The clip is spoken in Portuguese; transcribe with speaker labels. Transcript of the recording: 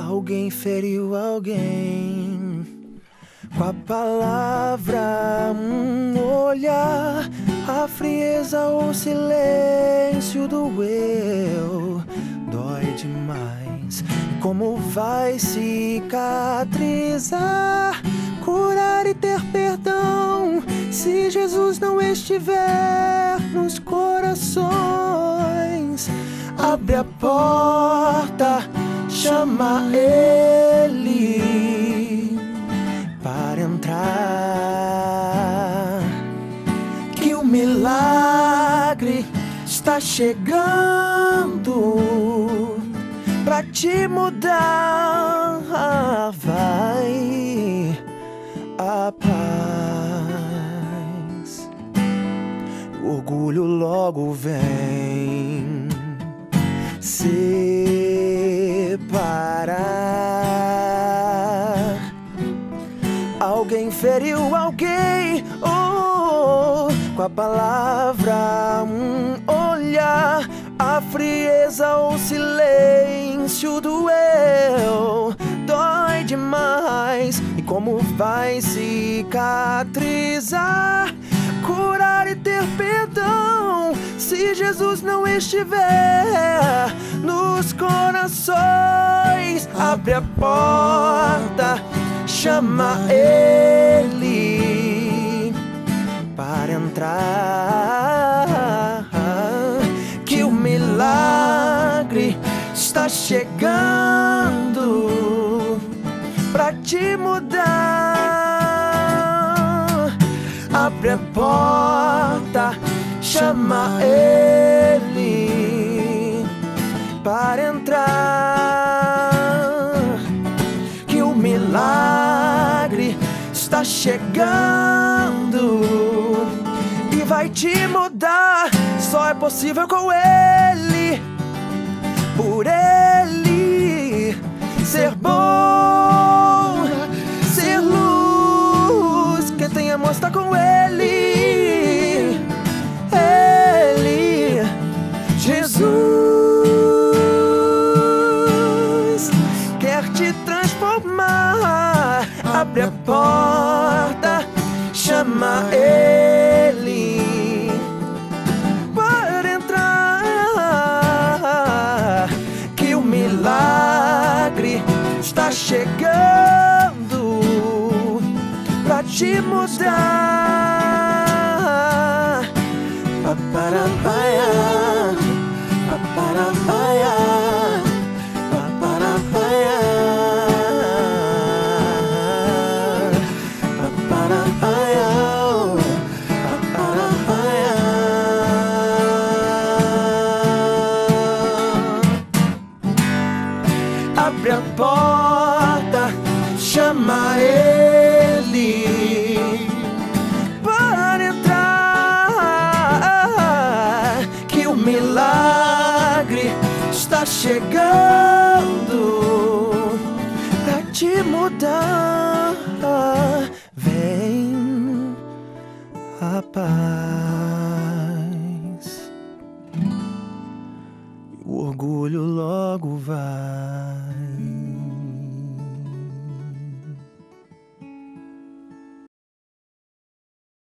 Speaker 1: Alguém feriu alguém com a palavra, um olhar, a frieza ou silêncio do eu dói demais. Como vai cicatrizar, curar e ter perdão se Jesus não estiver nos corações? Abre a porta, chama Ele para entrar, que o milagre está chegando pra te mudar. Vai a paz, o orgulho logo vem separar. Alguém feriu alguém, com a palavra, um olhar, a frieza ou silêncio do eu dói demais. E como vai cicatrizar, curar e ter perdão se Jesus não estiver nos corações? Abre a porta, chama Ele para entrar, que o milagre está chegando pra te mudar. Abre a porta, chama Ele para entrar, que o milagre está chegando e vai te mudar. Só é possível com Ele, por Ele ser bom, ser luz. Quem tem amor está com Ele, Ele, Jesus quer te transformar. Abre a porta, chama Ele para entrar, que o milagre está chegando pra te mudar. Paparapaia, paparapaia, paparapaia, paparapaia, paparapaia. Abre a porta, chama Ele para entrar, que o milagre está chegando pra te mudar. Vem a paz, o orgulho logo vai